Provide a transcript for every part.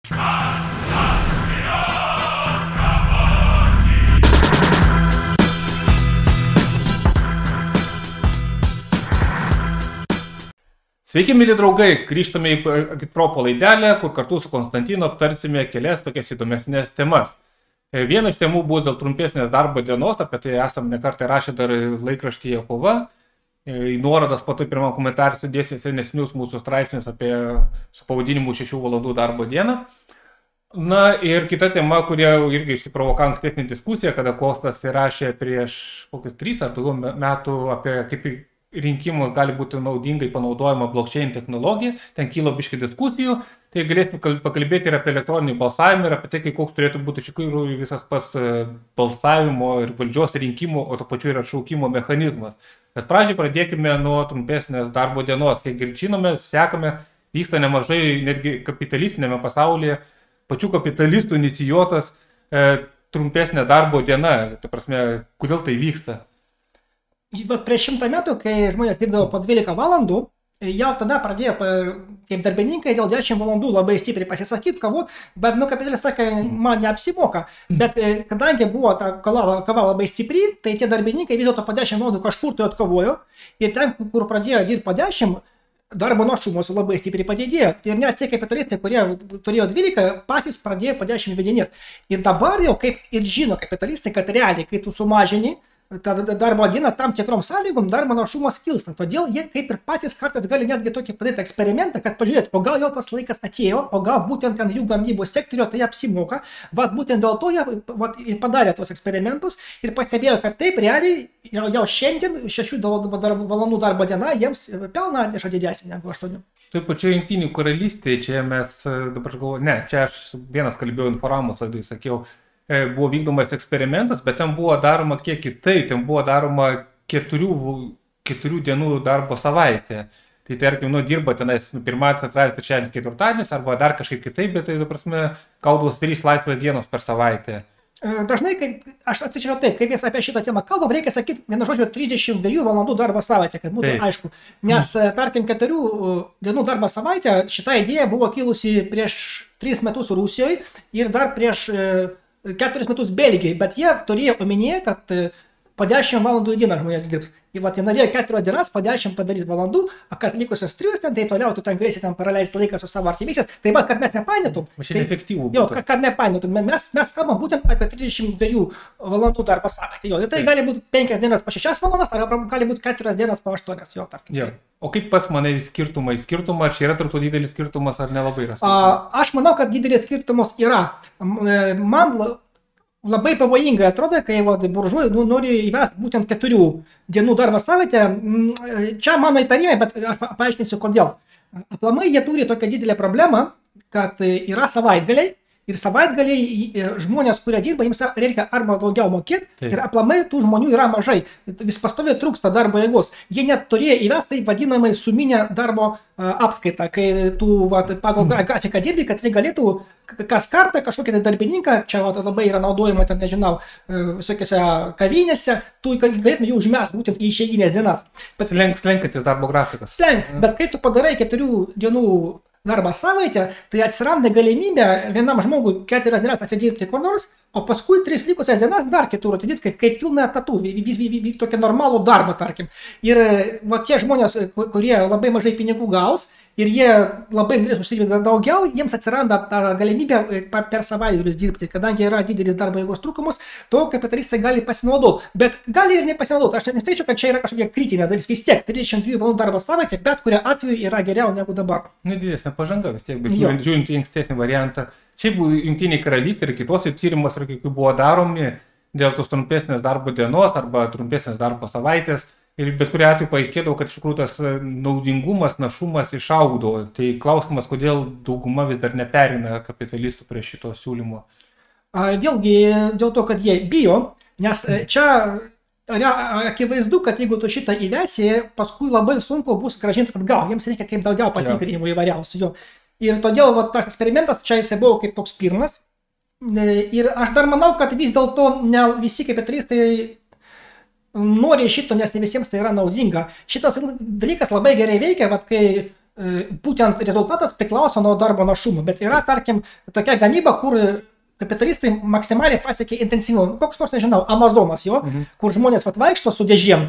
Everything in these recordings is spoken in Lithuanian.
Sveiki, mėly draugai, grįžtame į Agitpropo laidelę, kur kartu su Konstantinu aptarsime kelias tokias įdomesnės temas. Viena iš temų bus dėl trumpesnės darbo dienos, apie tai esam nekartą rašę dar laikraštyje Kova. Į nuorodas po to pirmą komentarą sudėsiu senesnius mūsų straipsnius apie su pavadinimu 6 valandų darbo dieną. Na ir kita tema, kurie irgi išsiprovokavo ankstesnį diskusiją, kada Kostas įrašė prieš kokius 3 ar daugiau metų apie kaip rinkimus gali būti naudingai panaudojama blockchain technologija, ten kilo biški diskusijų, tai galėsime pakalbėti ir apie elektroninį balsavimą, ir apie tai, koks turėtų būti iš tikrųjų visas pas balsavimo ir valdžios rinkimų, o to pačiu ir atšaukimo mechanizmas. Bet pradžiai pradėkime nuo trumpesnės darbo dienos. Kaip žinome, sekame, vyksta nemažai netgi kapitalistinėme pasaulyje, pačių kapitalistų inicijuotas trumpesnė darbo diena. Tai prasme, kodėl tai vyksta? Vat prieš 100 metų, kai žmonės dirbdavo po 12 valandų, jau tada pradėjo kaip darbininkai dėl 10 valandų labai stipriai pasisakyti, kovot, bet kapitalistai sakė, man neapsimoka. Bet kadangi buvo ta kova labai stipri, tai tie darbininkai vis dėlto po 10 valandų kažkur tai atkovojo ir ten, kur pradėjo dirbti po 10, darbo našumas labai stipriai padidėjo. Ir net tie kapitalistai, kurie turėjo 12, patys pradėjo po 10 vedinėti. Ir dabar jau kaip ir žino kapitalistai, kad realiai, kai tu sumažini darbo dieną tam tikrom sąlygom, darbo našumas kilsta. Todėl jie kaip ir patys kartais gali netgi tokį padaryti eksperimentą, kad pažiūrėti, o gal jau tas laikas atėjo, o gal būtent ten jų gamybos sektorio tai apsimoka. Vat būtent dėl to jie padarė tos eksperimentus ir pastebėjo, kad taip realiai jau šiandien 6 valandų darbo diena jiems pelną atneša didesnį negu 8. Taip pačiu Jungtinių karalystėje, čia mes dabar galvoju, čia aš vienas kalbėjau Inforamos laidai, sakiau, buvo vykdomas eksperimentas, bet ten buvo daroma kiek kitaip, ten buvo daroma 4 dienų darbo savaitė. Tai tarkim, dirba tenais pirmadienis, antradienis, trečiadienis, ketvirtadienis, arba dar kažkaip kitaip, bet tai, prasme, gaudavos 3 laisvas dienos per savaitę. Dažnai, aš atsičiau taip, kaip mes apie šitą temą kalbam, reikia sakyti, vienu žodžiu, 32 valandų darbo savaitę, kad būtų aišku. Nes, tarkim, 4 dienų darbo savaitę, šita idėja buvo kilusi prieš 3 metus Rusijoje ir dar prieš 4 metus Belgijai, bet jie turėjo omenyje, kad po 10 valandų į dieną žmonės dirbs. Ir jie norėjo 4 dienas po 10 padaryti valandų, o kad likusios 3 ten, taip toliau, tu ten galėsi ten praleisti laiką su savo artimaisiais. Tai kad mes nepainėtum. Kad nepainėtum. Mes kalbam būtent apie 32 valandų darbo savaitę. Ir tai gali būti 5 dienas po 6 valandas, arba gali būti 4 dienas po 8. O kaip pas mane skirtumai? Ar čia yra tarp didelis skirtumas, ar nelabai yra? Aš manau, kad didelis skirtumas yra. Man labai pavojingai atrodo, kai buržuai nori įvesti būtent 4 dienų darbo savaitę. Čia mano įtarimai, bet aš paaiškinsiu kodėl. Aplamai jie turi tokią didelę problemą, kad yra savaitgaliai. Ir savaitgaliai žmonės, kurie dirba, jiems reikia arba daugiau mokėti ir aplamai tų žmonių yra mažai. Vis pastoviai trūksta darbo jėgos. Jie net turėjo įvesti vadinamai suminę darbo apskaitą, kai tu pagal grafiką dirbi, kad jie galėtų kas kartą kažkokią darbininką, čia labai yra naudojama, ten nežinau, visokiose kavinėse, tu galėtum jų užmesti būtent į išeiginės dienas. Slenkantis darbo grafikas. Bet kai tu padarai 4 dienų darbo savaitę, tai atsiranda galimybė vienam žmogui 4 dienas atidirbti kur nors, o paskui 3 likusias dienas dar kitur atidirbti kaip pilną etatų, tokį normalų darbą, tarkim. Ir tie žmonės, kurie labai mažai pinigų gaus ir jie labai norės užsidirbti daugiau, jiems atsiranda ta galimybė per savaitgalius dirbti, kadangi yra didelis darbo jėgos trūkumas, to kapitalistai gali pasinaudoti. Bet gali ir nepasinaudoti. Aš nesteičiau, kad čia yra kažkokia kritinė dalis. Vis tiek 32 valandų darbo savaitė, bet kuria atveju yra geriau negu dabar. Didesnė pažanga vis tiek, bet žiūrint į ankstesnį variantą. Šiaip Jungtinėje karalystėje ir kitose tyrimuose, kai buvo daromi dėl tos trumpesnės darbo dienos arba trumpesnės darbo savaitės, ir bet kuriuo atveju paaiškėdavo, kad iš tikrųjų tas naudingumas, našumas išaugdavo. Tai klausimas, kodėl dauguma vis dar neperina kapitalistų prie šito siūlymo. Vėlgi dėl to, kad jie bijo, nes čia akivaizdu, kad jeigu tu šitą įvesi, paskui labai sunku bus grąžinti atgal. Jiems reikia kaip daugiau patikrinimų įvairiausių. Ir todėl tas eksperimentas čia jisai buvo kaip toks pirmas. Ir aš dar manau, kad vis dėlto ne visi kapitalistai nori šito, nes ne visiems tai yra naudinga. Šitas dalykas labai gerai veikia, kai būtent rezultatas priklauso nuo darbo našumo, bet yra, tarkim, tokia gamyba, kur kapitalistai maksimaliai pasiekė intensyvumą. Koks nors, nežinau, Amazonas jo, kur žmonės vaikšto su dėžėm,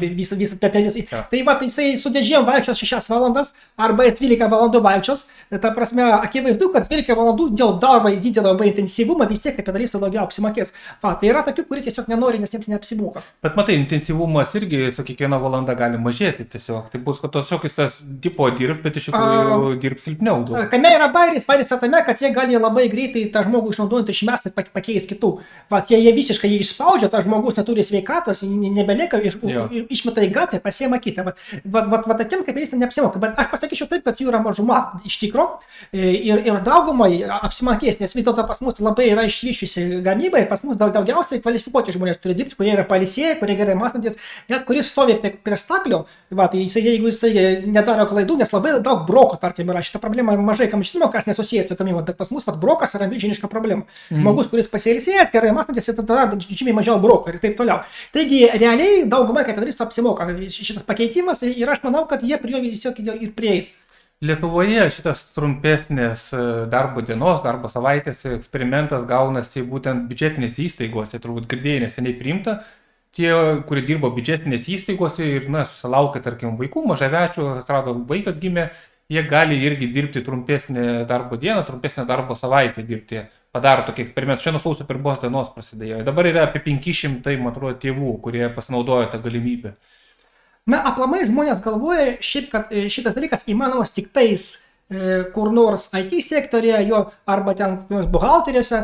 tai jisai su dėžėm vaikščios 6 valandas arba 12 valandų vaikščios. Ta prasme, akivaizdu, kad 12 valandų dėl darbo didelio labai intensyvumą vis tiek kapitalistai daugiau apsimokės. Tai yra tokių, kurie tiesiog nenori, nes jiems neapsimoka. Bet matai, intensyvumas irgi su kiekviena valanda gali mažėti tiesiog. Tai bus, kad tiesiog jis tas tipo dirb, bet iš tikrųjų dirb silpniau. Kame yra bairis tame, kad jie gali labai greitai tą žmogų išnaudojant išmesti ir pakeisti kitų. Jie visiškai jį išspaudžia, tas žmogus neturi sveikatos, nebelieka, išmeta į gatvę, pasiema kitą. Tokiem kapitalistai neapsimoka. Bet aš pasakyčiau taip, kad jų yra mažuma iš tikro ir daugumai apsimokės, nes vis dėlto pas mus labai yra išvyščiusi gamyba ir pas mus daugiausiai kvalifikuoti žmonės turi dirbti, kurie yra pailsėję, kurie gerai mąstantis, net kuris stovi prie staklio, jeigu jisai nedaro klaidų, nes labai daug broko, tarkim, yra. Šitą problemą mažai kam žinoma, kas nesusijęs su gamyba, bet pas mus brokas yra milžiniška problema. Žmogus, kuris pasiilsėjęs, gerai mąstantis, ir tada žymiai mažiau broko ir taip toliau. Taigi, realiai daugumai kapitalistų apsimoka šitas pakeitimas ir aš manau, kad jie prie jo tiesiog ir prieis. Lietuvoje šitas trumpesnės darbo dienos, darbo savaitės eksperimentas gaunasi būtent biudžetinėse įstaigose, turbūt girdėjai neseniai priimta. Tie, kurie dirbo biudžetinėse įstaigose ir susilaukė, tarkim, vaikų, mažamečių, atrado vaikas gimė, jie gali irgi dirbti trumpesnę darbo dieną, trumpesnę darbo savaitę dirbti. Padaro tokį eksperimentą. Šiandien sausio 1 dienos prasidėjo. Dabar yra apie 500, man atrodo, tėvų, kurie pasinaudojo tą galimybę. Aplamai žmonės galvoja šiaip, kad šitas dalykas įmanomas tik tais kur nors IT sektorėje arba ten buhalteriuose.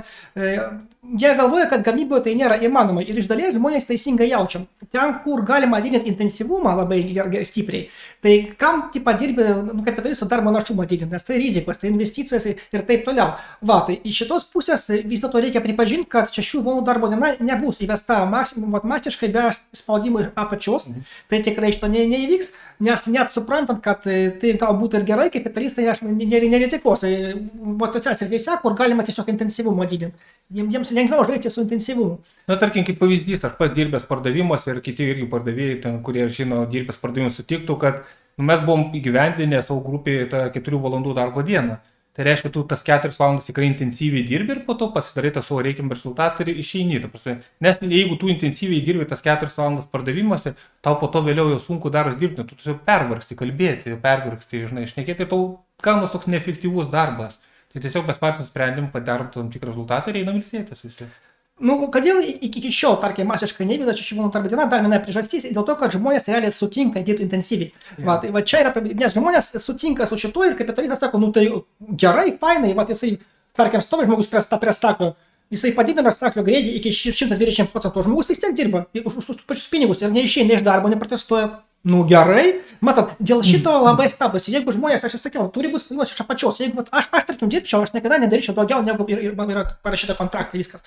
Jie galvoja, kad gamyboje tai nėra įmanoma ir iš dalies žmonės teisingai jaučiam. Ten, kur galima didinti intensyvumą labai stipriai, tai kam dirbi kapitalistų darbo našumą didinti, nes tai rizikos, tai investicijos ir taip toliau. Tai iš šitos pusės vis dėlto reikia pripažinti, kad 6 valandų darbo diena nebus įvesta masiškai be spaudimo apačios. Tai tikrai iš to neįvyks, nes net suprantant, kad tai galbūt ir gerai, kapitalistai nerizikuos. Tose srityse, kur galima tiesiog intensyvumą didinti. Jiems lengviau žaisti su intensyvumu. Tarkim, kaip pavyzdys, aš pats dirbęs pardavimuose ir kiti irgi pardavėjai, kurie žino dirbęs pardavimus, sutiktų, kad mes buvom įgyvendinę savo grupėje tą 4 valandų darbo dieną. Tai reiškia, tu tas 4 valandas tikrai intensyviai dirbi ir po to pasidarai tą savo reikiamą rezultatą ir išeini. Nes jeigu tu intensyviai dirbi tas 4 valandas pardavimuose, tau po to vėliau jau sunku daras dirbti, tu tiesiog pervargsti kalbėti, šnekėti, ir tau gaunas toks neefektyvus darbas. Tai tiesiog mes patys sprendėm, padarom tam tikrą rezultatą ir einam ilsėtis visi. Kodėl iki šiol, tarkim, masiškai nevykdo 6 valandų darbo diena, dar viena priežastis, dėl to, kad žmonės realiai sutinka dirbti intensyviai. Čia yra, nes žmonės sutinka su šituo ir kapitalistas sako, tai gerai, fainai, jisai, tarkim, stovi žmogus prie staklio, jisai padidina staklio greitį iki 120%, žmogus vis tiek dirba už tus pačius pinigus ir neišeina iš darbo, neprotestuoja. Gerai, matot, dėl šito labai stabdosi. Jeigu žmonės, aš sakiau, turi bus iš apačios. Jeigu aš tarkim dirbčiau, aš niekada nedaryčiau daugiau, negu man yra parašyta kontraktai, viskas.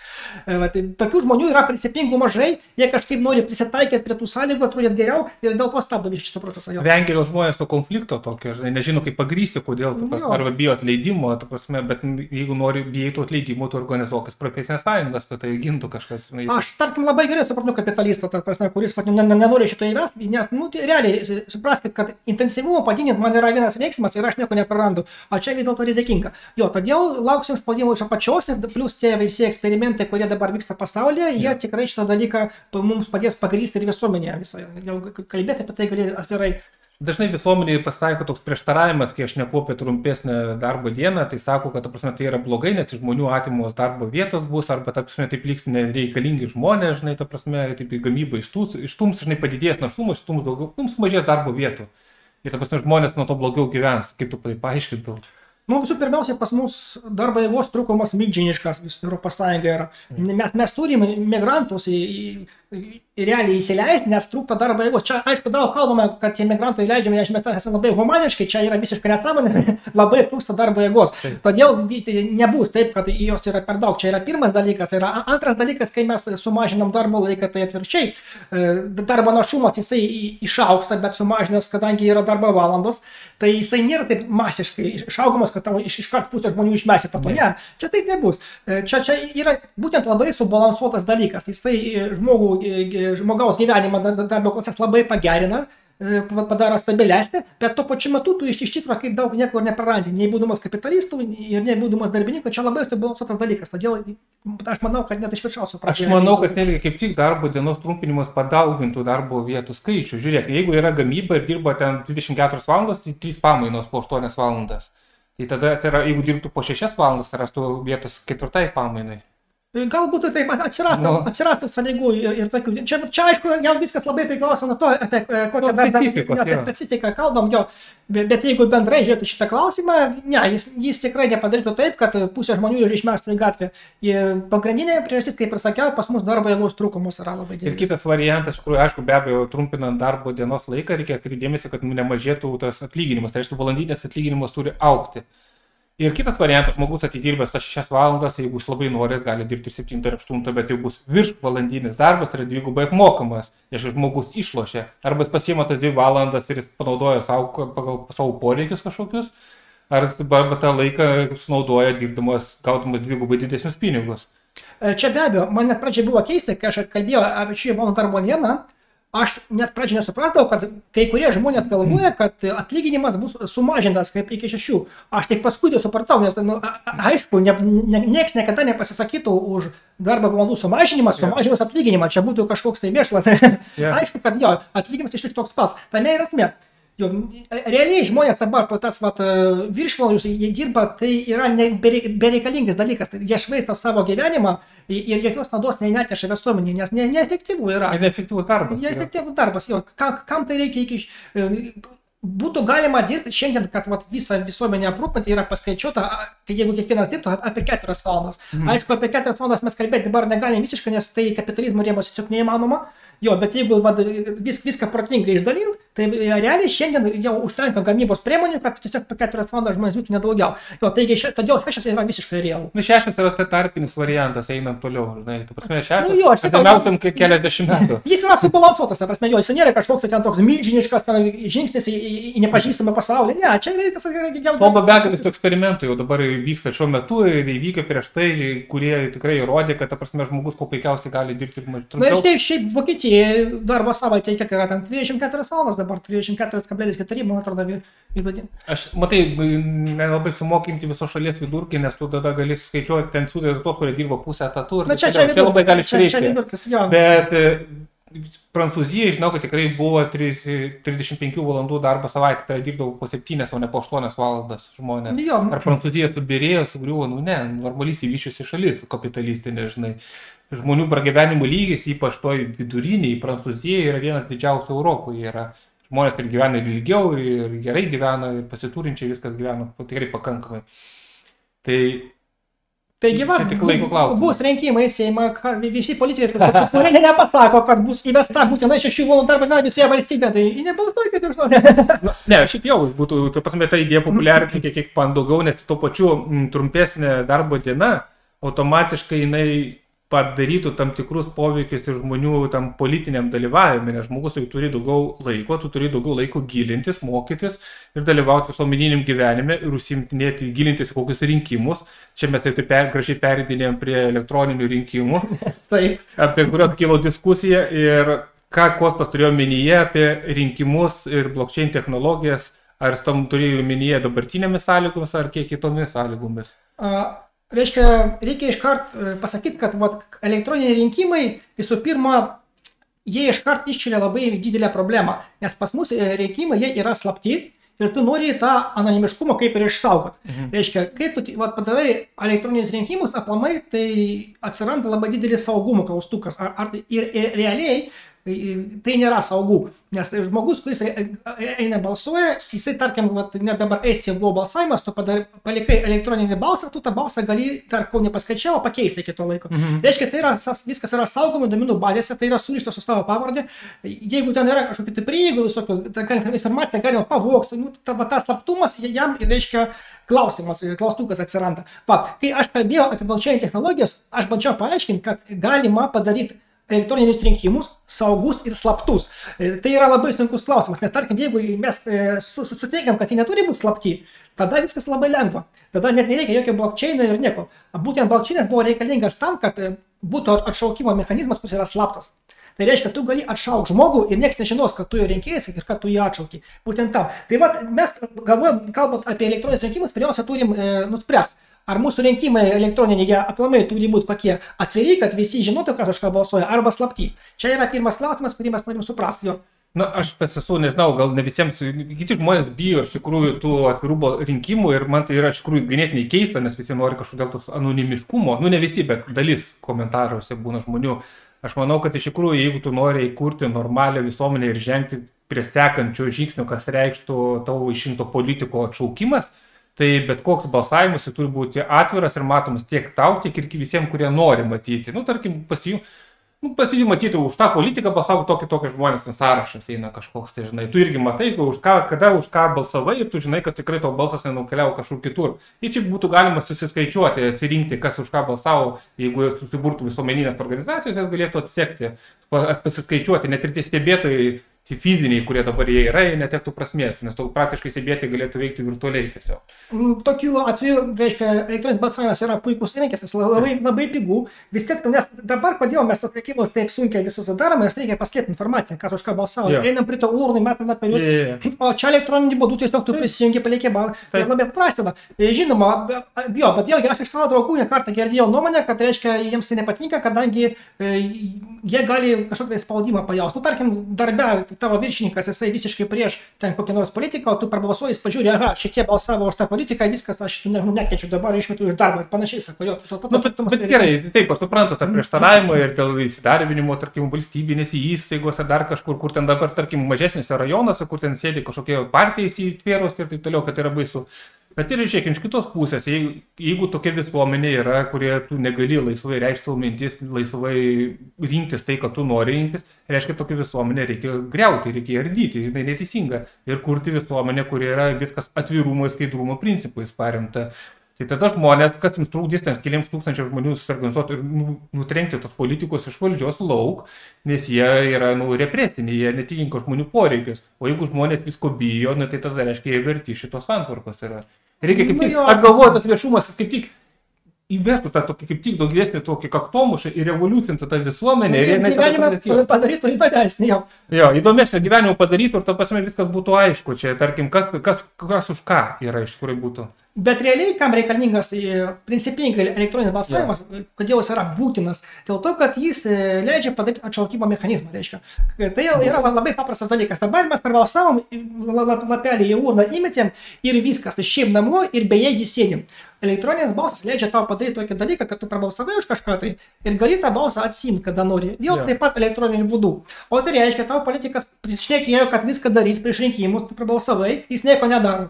Tokių žmonių yra principingų mažai, jie kažkaip nori prisitaikyti prie tų sąlygų, atrodyti geriau ir dėl to stabdo šitą procesą. Vengia žmonės to konflikto tokio, nežino kaip pagrysti, kodėl, arba bijo atleidimo, bet jeigu nori bijai atleidimo, tu organizuokas profesinės sąjungas, tai gintų kažkas. Aš tarkim labai gerai suprantu kapitalistą, kuris nenori šito įvesti, nes realiai, supraskite, kad intensyvumą padidinti man yra vienas veiksmas ir aš nieko neprarandu, o čia vis dėlto rizikinga. Todėl lauksim spaudimo iš apačios ir plus tie visi eksperimentai, kurie dabar vyksta pasaulyje, jie tikrai šitą dalyką mums padės pagrysti ir visuomenėje visoje. Jau kalbėti apie tai gali atvirai. Dažnai visuomenėje pasitaiko toks prieštaravimas, kai aš šneku apie trumpesnę darbo dieną, tai sako, kad tai yra blogai, nes žmonių atimos darbo vietos bus, arba taip liks nereikalingi žmonės, taip gamyba išstums, padidės našumas, išstums daugiau, mažės darbo vietų. Ir žmonės nuo to blogiau gyvens, kaip tu paaiškintum. Visų pirmiausia, pas mus darbo jėgos trūkumas milžiniškas Europos Sąjungoje yra. Mes turime migrantus realiai įsileisti, nes trūksta darbo jėgos. Čia, aišku, daug kalbame, kad tie migrantai leidžiami, nes mes esame labai humaniškai, čia yra visiškai nesąmonė, labai trūksta darbo jėgos. Todėl nebus taip, kad jos yra per daug. Čia yra pirmas dalykas. Antras dalykas, kai mes sumažinam darbo laiką, tai atvirkščiai. Darbo našumas jisai išaugsta, bet sumažinęs, kadangi yra darbo valandos, tai jisai nėra taip masiškai išaugomas, kad tavo iškart pusę žmonių išmesi po to. Ne, čia taip nebus. Čia yra būtent labai subalansuotas dalykas. Jisai žmogaus gyvenimą darbo klases labai pagerina, padaro stabilesnė, bet tuo pačiu metu tu iš tikrųjų kaip daug nieko neprarandi, nei būdamas kapitalistų ir nei būdamas darbininkų, čia labai subalansuotas dalykas, todėl aš manau, kad net iš viršaus suprantu. Aš manau, kad netgi kaip tik darbo dienos trumpinimas padaugintų darbo vietų skaičių. Žiūrėk, jeigu yra gamyba ir dirba ten 24 valandas, tai 3 pamainos po 8 valandas. Tai tada, jeigu dirbtų po 6 valandas, rastų vietos 4 pamainai. Galbūt taip atsirastų sąlygų ir tokių. Čia aišku, jau viskas labai priklauso nuo to, apie kokią specifiką kalbam, jo. Bet jeigu bendrai žiūrėtų šitą klausimą, ne, jis tikrai nepadarytų taip, kad pusė žmonių išmestų į gatvę. Pagrindinė priežastis, kaip ir sakiau, pas mus darbo jėgos trūkumas yra labai didelis. Ir kitas variantas, kur, aišku, be abejo, trumpinant darbo dienos laiką, reikia atkreipti dėmesį, kad nemažėtų tas atlyginimas. Tai reiškia, valandinės atlyginimas turi augti. Ir kitas variantas, žmogus atidirbęs tas 6 valandas, jeigu jis labai norės, gali dirbti 7 ar 8, bet jau bus virš valandinis darbas, tai yra dvigubai apmokamas, nes žmogus išlošia. Arba jis pasiima tas 2 valandas ir jis panaudoja pagal savo poreikius kažkokius, arba tą laiką sunaudoja dirbdamas, gaudamas dvigubai didesnius pinigus. Čia be abejo, man net pradžiai buvo keista, kai aš kalbėjau apie šį valandą darbo dieną. Aš net pradžiai nesuprasdavau, kad kai kurie žmonės galvoja, kad atlyginimas bus sumažintas kaip iki 6. Aš tik paskui tai supratau, nes aišku, nieks niekada nepasisakytų už darbo valandų sumažinimą, sumažinus atlyginimą. Čia būtų kažkoks tai mėšlas. Aišku, kad jo, atlyginimas išliks toks pats. Tame yra esmė. Realiai žmonės dabar po tas viršvalandžius jie dirba, tai yra bereikalingas dalykas. Jie švaisto savo gyvenimą ir jokios naudos neatneša visuomenė, nes neefektyvu yra. Neefektyvus darbas. Neefektyvus darbas, jo. Kam tai reikia iki... Būtų galima dirbti šiandien, kad visą visuomenę aprūpinti yra paskaičiuota, kad jeigu kiekvienas dirbtų apie 4 valandas. Aišku, apie 4 valandas mes kalbėti dabar negalime visiškai, nes tai kapitalizmo rėmose tiesiog neįmanoma. Jo, bet jeigu viską protingai išdalint, tai realiai šiandien jau užtenka gamybos priemonių, kad tiesiog per 4 valandas žmonės būtų nedaugiau. Jo, taigi todėl 6 yra visiškai realu. 6 yra tarpinis variantas, einam toliau, žinai, tu prasme 6, atamiausiam keliasdešimt metų. Jis yra subalansuotas, ta prasme, jo, jis nėra kažkoks ten toks milžiniškas žingsnis į nepažįstamą pasaulį. Ne, čia reikas jau... Kalba begalis tų eksperimentų jau dabar vyksta šiuo metu ir įvykę prieš tai, kurie tikrai įrodė, kad ta prasme žmogus kuo puikiausiai gali dirbti ir mažiau. Na ir šiaip Vokietija darbo savaitė, kiek yra ten 34 valandas, dabar 34,4, man atrodo, vidurkį. Aš, matai, nelabai sumokinti visos šalies vidurkį, nes tu tada gali skaičiuoti ten sudėti tuos, kurie dirba pusę etatų. Na, čia labai gali išreikšti. Bet Prancūzija, žinau, kad tikrai buvo 35 valandų darbo savaitė, tai dirbdavo po 7, o ne po 8 valandas žmonės. Ar Prancūzija subirėjo, sugriuvo, ne, normaliai įvyšiusi šalis, kapitalistinė, žinai. Žmonių pragyvenimo lygis, ypač toj viduriniai, Prancūzija yra vienas didžiausių Europoje. Yra žmonės ir gyvena ilgiau, ir gerai gyvena, ir pasiturinčiai viskas gyvena, tikrai pakankamai. Taigi, bus rinkimai Seimą, visi politikai, kurie nepasako, kad bus įvesta būtinai 6 valandų darbo diena visoje valstybėje, tai nebalsuokite už to. Ne, šiaip jau būtų, ta idėja populiarinti kiek man daugiau, nes tuo pačiu trumpesnė darbo diena automatiškai jinai padarytų tam tikrus poveikius ir žmonių tam politiniam dalyvavimui, nes žmogus jau turi daugiau laiko, tu turi daugiau laiko gilintis, mokytis ir dalyvauti visuomeniniam gyvenime ir užsiimtinėti, gilintis į kokius rinkimus. Čia mes taip gražiai peridinėjom prie elektroninių rinkimų, apie kurios kilo diskusija ir ką Kostas turėjo minyje apie rinkimus ir blockchain technologijas, ar tam turėjo minyje dabartinėmis sąlygomis ar kiek kitomis sąlygomis. Reikia iškart pasakyti, kad elektroniniai rinkimai, visų pirma, jie iškart iškelia labai didelę problemą, nes pas mus rinkimai jie yra slapti ir tu nori tą anonimiškumą kaip ir išsaugot. Reiškia, kai tu padarai elektroninius rinkimus, aplamai, tai atsiranda labai didelis saugumo klaustukas. Ir realiai tai nėra saugu, nes žmogus, kuris eina balsuoja, jisai, tarkim, net dabar Estijoje buvo balsavimas, tu palikai elektroninį balsą, tu tą balsą gali, dar kol nepaskaičiavo, pakeisti iki to laiko. Reiškia, tai yra, viskas yra saugoma duomenų bazėse, tai yra surišta su tavo pavardė. Jeigu ten yra kažkokių prieigų visokių, informaciją galima pavogti, tas slaptumas, jam reiškia klaustukas atsiranda. Kai aš kalbėjau apie blockchain technologijas, aš bandžiau paaiškinti, kad galima padaryti elektroninius rinkimus saugus ir slaptus. Tai yra labai sunkus klausimas, nes tarkim, jeigu mes suteikiam, kad jie neturi būti slapti, tada viskas labai lengva. Tada net nereikia jokio blockchaino ir nieko. Būtent blockchainas buvo reikalingas tam, kad būtų atšaukimo mechanizmas, kuris yra slaptas. Tai reiškia, tu gali atšaukti žmogų ir niekas nežinos, kad tu jo rinkėjas ir kad tu jį atšauki. Būtent tam. Tai va, mes galvojam, kalbant apie elektroninius rinkimus, pirmiausia turim nuspręsti, ar mūsų rinkimai elektroniniai aplamai turi būti kokie atviri, kad visi žinotų, kas už ką balsuoja, arba slapti. Čia yra pirmas klausimas, kurį mes norim suprasti jo. Na, aš pats esu, nežinau, gal ne visiems, kiti žmonės bijo iš tikrųjų tų atvirų rinkimų ir man tai yra iš tikrųjų ganėtinai keista, nes visi nori kažkodėl tos anonimiškumo, nu ne visi, bet dalis komentaruose būna žmonių. Aš manau, kad iš tikrųjų, jeigu tu nori įkurti normalią visuomenę ir žengti prie sekančio žingsnio, kas reikštų tavo išrinkto politiko atšaukimas, tai bet koks balsavimas turi būti atviras ir matomas tiek tau, tiek ir visiems, kurie nori matyti. Nu, tarkim, pasimatyti už tą politiką balsavo tokie žmonės, nes sąrašas eina kažkoks, tai žinai, tu irgi matai, kada už ką balsavai ir tu žinai, kad tikrai tavo balsas nenukeliavo kažkur kitur. Ir čia būtų galima susiskaičiuoti, atsirinkti, kas už ką balsavo, jeigu susiburtų visuomeninės organizacijos, jas galėtų atsekti, pasiskaičiuoti, net ir tie stebėtojai, fiziniai, kurie dabar jie yra, jie netektų prasmės, nes to praktiškai stebėti galėtų veikti virtualiai tiesiog. Tokiu atveju, reiškia, elektroninis balsavimas yra puikus įrankis, jis labai pigų. Vis tiek, nes dabar, kodėl mes tos prekybos taip sunkiai visus darome, nes reikia paslėpti informaciją, kas už ką balsavo. Einam prie to urnų, metam na period. O čia elektroniniu būdu tiesiog tu prisijungi, palieki balą. Tai labai prastina. Žinoma, bet jau aš iš savo draugų ne kartą girdėjau nuomonę, kad reiškia, jiems tai nepatinka, kadangi jie gali kažkokį spaudimą pajausti. Nu, tarkim, darbe tavo viršininkas, jisai visiškai prieš ten kokią nors politiką, o tu prabalsuoji, pažiūrė, aha, šitie balsavo už tą politiką, viskas, aš nekenčiu dabar, išmetu iš darbo ir panašiai, sako, jo. Bet gerai, taip, aš suprantu tą prieštaravimą ir dėl įsidarbinimo, tarkim, valstybinėse įstaigose, dar kažkur, kur ten dabar, tarkim, mažesniuose rajonuose, kur ten sėdi kažkokie partijai įsitvėros ir taip toliau, kad yra baisu. Bet ir žiūrėkime iš kitos pusės, jeigu tokia visuomenė yra, kurie tu negali laisvai reikšti savo mintis, laisvai rinktis tai, kad tu nori rinktis, reiškia, tokia visuomenė reikia griauti, reikia ardyti, jinai neteisinga ir kurti visuomenę, kurie yra viskas atvirumo ir skaidrumo principais paremta. Tai tada žmonės, kas jums trukdys, nes keliems tūkstančiams žmonių susiorganizuoti ir nutrenkti tos politikos iš valdžios lauk, nes jie yra represiniai, jie netitinka žmonių poreikius. O jeigu žmonės visko bijo, tai tada reiškia, jie verti šitos santvarkos yra. Reikia kaip tik, aš galvoju, tas viešumas kaip tik įvestų tą tokį kaip tik daugesnį tokį kaktomušą ir revoliucintų tą visuomenę. Gyvenimą padarytų įdomesnį jau. Jo, įdomesnį gyvenimą padarytų ir to prasme viskas būtų aišku. Čia, tarkim, kas už ką yra iš tikrųjų būtų. Bet realiai, kam reikalingas principingai elektroninis balsavimas, kodėl jis yra būtinas? Dėl to, kad jis leidžia padaryti atšaukimo mechanizmą, reiškia. Tai yra labai paprastas dalykas. Dabar mes perbalsavom, lapelį į urną įmetėm ir viskas, šiaip namo ir bejėgį sėdim. Elektroninis balsas leidžia tau padaryti tokį dalyką, kad tu prabalsavai už kažką tai ir gali tą balsą atsiimti, kada nori. Jau taip pat elektroniniu būdu. O tai reiškia, tau politikas prišnekėjo, kad viską darys prieš rinkimus, tu prabalsavai, jis nieko nedaro.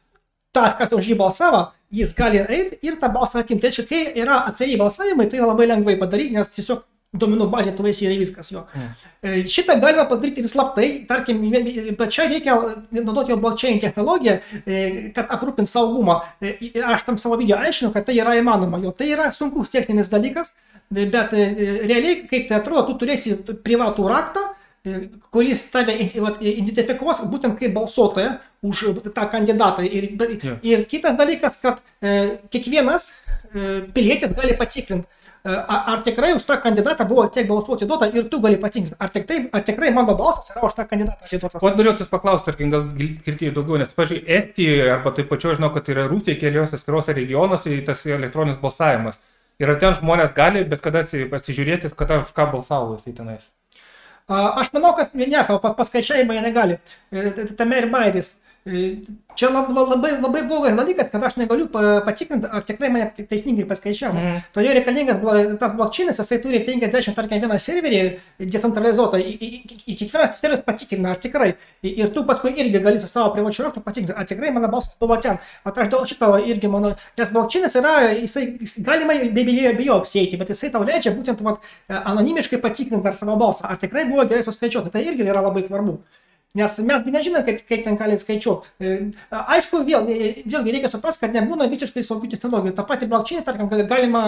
Tas, kas už jį balsavo, jis gali eiti ir tą balsą atimti. Tai kai yra atviri balsavimai, tai labai lengvai padaryti, nes tiesiog duomenų bazė tu esi ir viskas jo. Šitą galima padaryti ir slaptai, tarkim, bet čia reikia naudoti jau blockchain technologiją, kad aprūpint saugumą. Aš tam savo video aiškinu, kad tai yra įmanoma, jo tai yra sunkus techninis dalykas, bet realiai, kaip tai atrodo, tu turėsi privatų raktą, kuris tave identifikuos būtent kaip balsuotoją už tą kandidatą. Ir kitas dalykas, kad kiekvienas pilietis gali patikrinti, ar tikrai už tą kandidatą buvo tiek balsuoti duota ir tu gali patikrinti, ar tikrai mano balsas yra už tą kandidatą atiduotas. O norėjau tas paklausti, tarkim, gal girdėjai daugiau, nes, pavyzdžiui, Estijoje arba taip pačiu, žinau, kad yra Rusija keliose atskiruose regionuose tas elektroninis balsavimas. Ir ten žmonės gali bet kada atsižiūrėti, kada už ką balsavo jisai tenais. Aš manau, kad ne, paskaičiavimai negali. Tame ir bairis. Čia labai blogas dalykas, kad aš negaliu patikrinti, ar tikrai mane teisingai paskaičiavo. Todėl reikalingas tas blockchainas, jisai turi 50, tarkim, vieną serverį decentralizuotą, į kiekvienas serveris patikrina, ar tikrai. Ir tu paskui irgi gali su savo privačiu raktu patikrinti, ar tikrai mano balsas buvo ten. Aš dėl šito irgi manau, nes blockchainas yra, jisai galima bijo apsėti, bet jisai tau leidžia būtent anonimiškai patikrinti ar savo balsą, ar tikrai buvo gerai suskaičiuoti. Tai irgi yra labai svarbu. Nes mes nežinome, kaip ten gali skaičiuoti. Aišku, vėlgi reikia suprasti, kad nebūna visiškai saugių technologijų. Ta pati blockchain, tarkim, galima,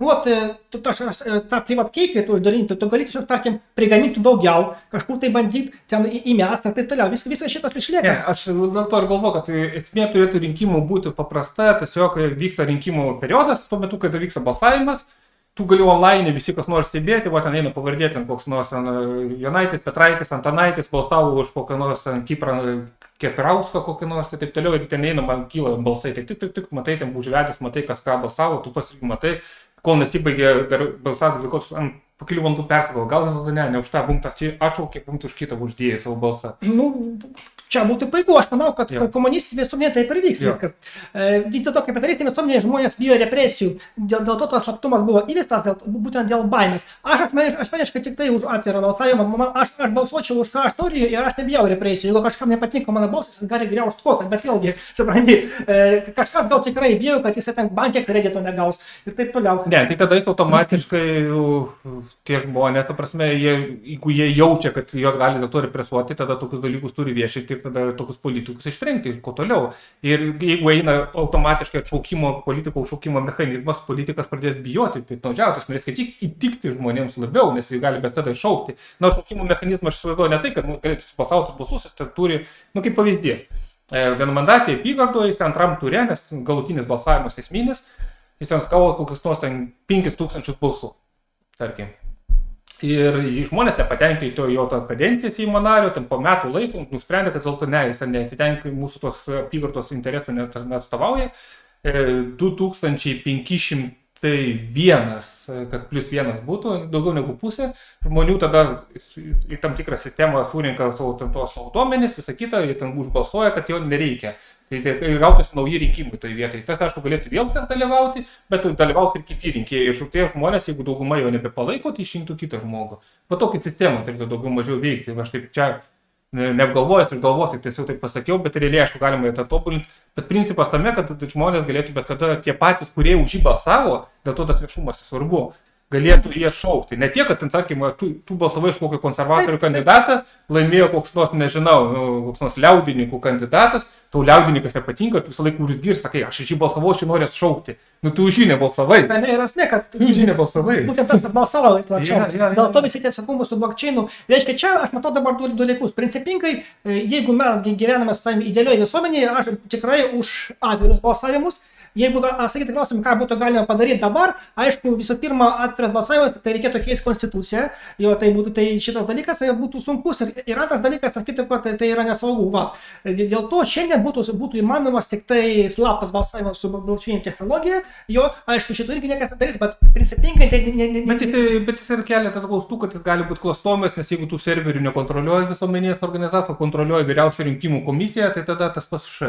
tą privat key, kai tu uždarinti, tu gali tiesiog, tarkim, prigaminti daugiau, kažkur tai bandyti ten įmesti ir taip toliau. Viskas šitas išlieka. Ne, aš dėl to ir galvoju, kad esmė turėtų rinkimų būti paprasta, tiesiog vyksta rinkimų periodas, tuo metu, kada vyksta balsavimas. Tu gali online visi kas nors stebėti, va ten eina pavardė, ten koks nors Jonaitis, Petraitis, Antanaitis, balsavo už kokią nors Kiprą Kepirauską kokį nors ir taip toliau, ir ten eina, man kyla balsai, tai tik, matai, ten užvedęs, matai, kas ką balsavo, tu pasirgi matai, kol nesibaigė dar balsavimo, po kelių valandų persakau, gal ne už tą punktą atšaukė, punktą už kitą uždėjai savo balsą. Nu, čia būtų puiku, aš manau, kad komunistinė visuomenė taip ir vyks viskas. Vis dėlto kapitalistinė visuomenė žmonės bijo represijų, dėl to tas slaptumas buvo įvestas būtent dėl baimės. Aš asmeniškai tik tai už atvirą balsavimą, aš balsuočiau už ką aš noriu ir aš nebijau represijų. Jeigu kažkam nepatinka mano balsas, jis gali griaužti kotą, bet vėlgi, supranti, kažkas gal tikrai bijo, kad jis ten bankė kredito negaus ir taip toliau. Ne, tai tada jis automatiškai tie žmonės, ta prasme, jeigu jie jaučia, kad jos gali dėl to represuoti, tada tokius dalykus turi viešinti ir tada tokius politikus išrinkti ir ko toliau. Ir jeigu eina automatiškai politikų atšaukimo mechanizmas, politikas pradės bijoti, piktnaudžiauti, jis norės kaip tik įtikti žmonėms labiau, nes jis gali bet kada iššaukti. Na, atšaukimo mechanizmas, aš įsivaizduoju, ne tai, kad galėtų supasauti balsus, jis turi, kaip pavyzdys, vienmandatėje apygardoje, jis antram ture, nes galutinis balsavimas esminis, jis ten skavo kokius nors 5000 balsų, tarkim. Ir žmonės nepatenkinti jo tą kadenciją Seimo nario, ten po metų laiko nusprendė, kad dėl to ne, jis neatitenka mūsų tos apygardos interesų neatstovauja. 2501, kad plus vienas būtų, daugiau negu pusė žmonių tada į tam tikrą sistemą surinka savo duomenis, visą kitą, jie ten užbalsuoja, kad jo nereikia. Tai gautųsi nauji rinkimai toje vietoje. Tas, aišku, galėtų vėl ten dalyvauti, bet dalyvauti ir kiti rinkėjai. Ir tie žmonės, jeigu dauguma jo nebepalaiko, tai išrinktų kitą žmogų. Va tokia sistema turėtų daugiau mažiau veikti. Aš taip čia neapgalvojęs ir galvosiu, tiesiog taip pasakiau, bet realiai, aišku, galima tą tobulinti. Bet principas tame, kad žmonės galėtų bet kada tie patys, kurie už jį balsavo, dėl to tas viešumas svarbu, galėtų jie šaukti. Ne tiek, kad, sakykime, tu balsavai iš kokio konservatorių kandidatą, laimėjo koks nors, nežinau, koks nors liaudininkų kandidatas, tau liaudininkas nepatinka, tu visą laiką užgirs, sakai, aš iš jį balsavau, aš jį norės šaukti. Nu, tu už jį nebalsavai. Tai yra esmė, kad tu už jį nebalsavai. Būtent tas, kad balsavo, tu atšaukti. Dėl to visi tie sekundų su blockchainu. Reiškia, čia aš matau dabar du dalykus. Principingai, jeigu mes gyvename su tam idealioje visuomenėje, aš tikrai už atvirus balsavimus. Jeigu sakyti klausim, ką būtų galima padaryti dabar, aišku, visų pirma, atviras balsavimas, tai reikėtų keisti konstituciją, jo tai šitas dalykas būtų sunkus ir antras dalykas, sakyti, kad tai yra nesaugu. Va. Dėl to šiandien būtų įmanomas tik tai slaptas balsavimas su blockchain technologija, jo, aišku, šito irgi niekas nedarys, bet principingai tai Bet jis ir kelia tas klaustų, kad jis gali būti klastomas, nes jeigu tu serverių nekontroliuoji visuomenės organizaciją, kontroliuoji vyriausią rinkimų komisiją, tai tada tas pas š.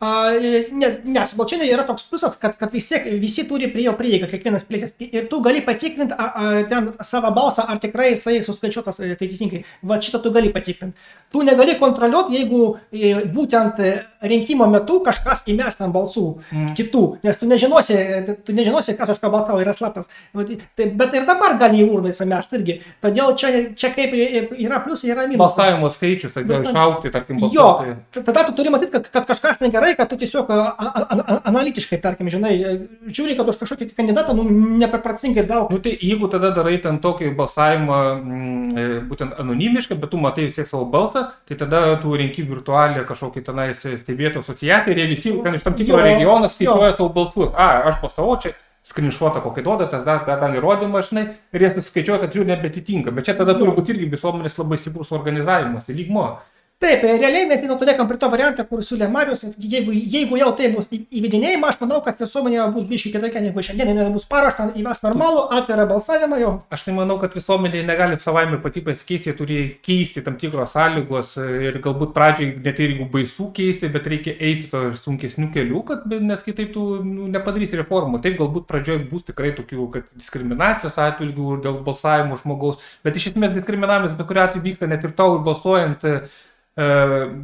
Ne, su blockchain yra toks pliusas, kad vis tiek visi turi prie jo prieigą, kiekvienas pilietis. Ir tu gali patikrinti ten savo balsą, ar tikrai jisai suskaičiuotas teisingai. Va šitą tu gali patikrinti. Tu negali kontroliuoti, jeigu būtent rinkimo metu kažkas įmes ten balsų kitų, nes tu nežinosi, kas už ką balsavo, yra slaptas. Bet ir dabar gali į urną įsimesti irgi. Todėl čia kaip yra pliusai, yra minusai. Balsavimo skaičius, gali išaugti, tarkim, balsuotojų. Jo, tada tu turi matyti, kad kažkas negerai, kad tu tiesiog analitiškai, tarkim, žinai, žiūri, kad už kažkokį kandidatą nepapracingai daug. Nu tai jeigu tada darai ten tokį balsavimą būtent anonimiškai, bet tu matai vis tiek savo balsą, tai tada tu renki virtualią kažkokį tenais stebėtojų asociaciją ir jie visi ten iš tam tikro regiono skaičiuoja savo balsus. Aš balsavau čia, skrinšotą kokį duoda, tas dar įrodymą, žinai, ir jie suskaičiuoja, kad jų nebetitinka. Bet čia tada turi būti irgi visuomenės labai stiprus organizavimas, lygmuo. Taip, realiai mes vis dėlto liekam prie to variantą, kur siūlė Marius, jeigu jau tai bus įvedinėjama, aš manau, kad visuomenė bus biškai kitokia negu šiandien, jinai bus paruošta įves normalų, atvirą balsavimą jau. Aš tai manau, kad visuomenė negali savaime pati pasikeisti, turi keisti tam tikros sąlygos ir galbūt pradžiai net ir jeigu baisu keisti, bet reikia eiti to sunkesnių kelių, nes kitaip tu nepadarysi reformų. Taip, galbūt pradžioje bus tikrai tokių, kad diskriminacijos atžvilgių dėl balsavimo žmogaus, bet iš esmės diskriminavimas bet kuriuo atveju vyksta net ir tau balsuojant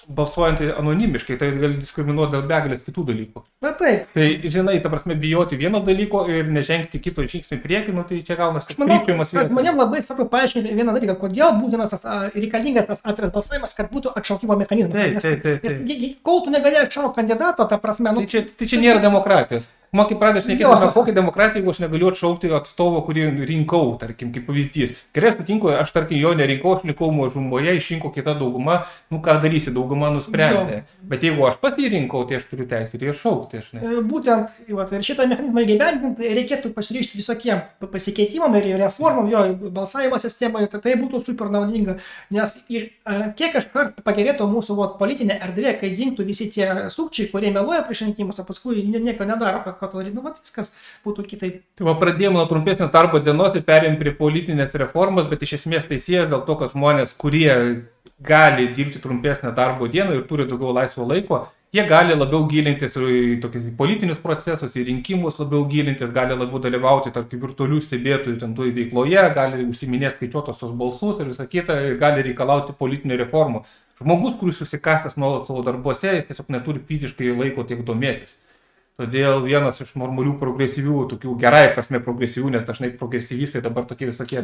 balsuojant anonimiškai, tai gali diskriminuoti dėl begalės kitų dalykų. Na taip. Tai, žinai, ta prasme, bijoti vieno dalyko ir nežengti kito žingsnį priekį, nu, tai čia gaunasi krypčiamas. Žmonėms labai svarbu paaiškinti vieną dalyką, kodėl būtinas reikalingas tas atviras balsavimas, kad būtų atšaukimo mechanizmas. Nes kol tu negali atšaukti kandidato, ta prasme... Nu, tai čia nėra demokratijos. Man kaip pradės šnekėti apie kokią demokratiją, jeigu aš negaliu atšaukti atstovo, kurį rinkau, tarkim, kaip pavyzdys. Gerai, sutinku, aš tarkim jo nerinkau, aš likau mažumoje, išrinko kita dauguma, nu ką darysi, dauguma nusprendė. Bet jeigu aš pats jį rinkau, tai aš turiu teisę ir atšaukti. Būtent, ir šitą mechanizmą įgyvendinti reikėtų pasiryžti visokiem pasikeitimam ir reformam, jo balsavimo sistemoje, tai būtų super naudinga. Nes kiek aš kartų pagerėtų mūsų politinė erdvė, kai dingtų visi tie sukčiai, kurie meluoja prieš rinkimus, o paskui nieko nedaro, viskas būtų kitaip. Tai pradėjome nuo trumpesnės darbo dienos ir perėjom prie politinės reformos, bet iš esmės tai siejas dėl to, kad žmonės, kurie gali dirbti trumpesnę darbo dieną ir turi daugiau laisvo laiko, jie gali labiau gilintis į tokius politinius procesus, į rinkimus labiau gilintis, gali labiau dalyvauti tarp virtualių stebėtojų ten toj veikloje, gali užsiminės skaičiuotos tos balsus ir visą kitą, gali reikalauti politinių reformų. Žmogus, kuris susikasęs nuolat savo darbuose, jis tiesiog neturi fiziškai laiko tiek domėtis. Todėl vienas iš normalių progresyvių, tokių gerai prasme progresyvių, nes dažnai progresyvistai dabar tokie visokie.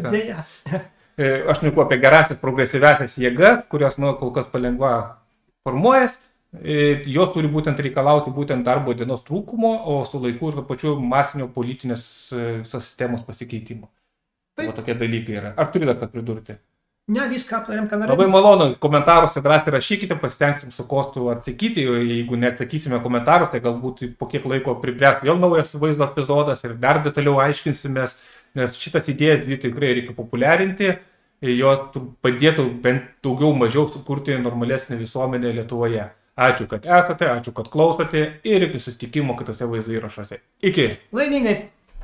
Aš neku apie gerasias progresyviasias jėgas, kurios kol kas palengva formuojas, jos turi būtent reikalauti būtent darbo dienos trūkumo, o su laiku ir to pačiu masinio politinės visos sistemos pasikeitimo. Tai tokie dalykai yra. Ar turi dar ką pridurti? Ne, viską aptarėm, ką norėjome. Labai malonu, komentaruose drąsiai rašykite, pasitengsim su Kostu atsakyti, jeigu neatsakysime komentaruose, tai galbūt po kiek laiko pribręs vėl naujas vaizdo epizodas ir dar detaliau aiškinsimės, nes šitas idėjas dvi tikrai reikia populiarinti, jos padėtų bent daugiau mažiau sukurti normalesnį visuomenę Lietuvoje. Ačiū, kad esate, ačiū, kad klausote ir iki susitikimo kitose vaizdo įrašuose. Iki. Laimingai.